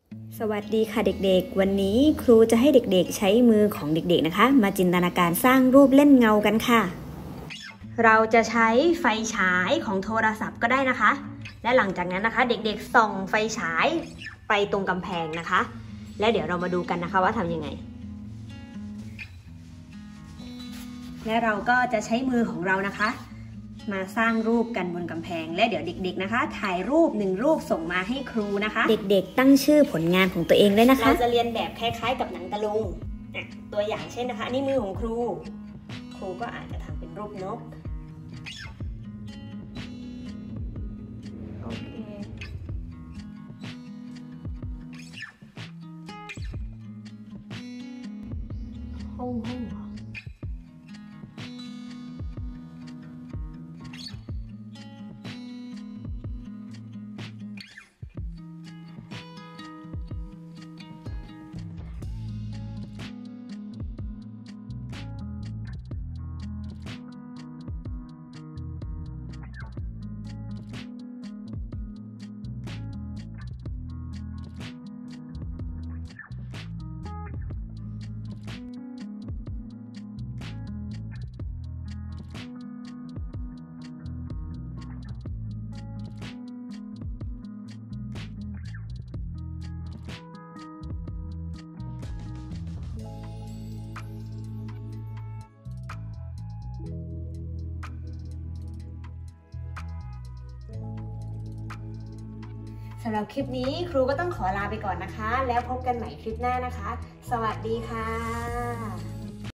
สวัสดีค่ะเด็กๆวันนี้ครูจะให้เด็กๆใช้มือของเด็กๆนะคะมาจินตนาการสร้างรูปเล่นเงากันค่ะเราจะใช้ไฟฉายของโทรศัพท์ก็ได้นะคะและหลังจากนั้นนะคะเด็กๆส่องไฟฉายไปตรงกำแพงนะคะแล้วเดี๋ยวเรามาดูกันนะคะว่าทำยังไงและเราก็จะใช้มือของเรานะคะมาสร้างรูปกันบนกำแพงและเดี๋ยวเด็กๆนะคะถ่ายรูป1รูปส่งมาให้ครูนะคะเด็กๆตั้งชื่อผลงานของตัวเองด้วยนะคะเราจะเรียนแบบคล้ายๆกับหนังตะลุงตัวอย่างเช่นนะคะนี่มือของครูก็อาจจะทำเป็นรูปนกโอเคโอ้โหสำหรับคลิปนี้ครูก็ต้องขอลาไปก่อนนะคะแล้วพบกันใหม่คลิปหน้านะคะสวัสดีค่ะ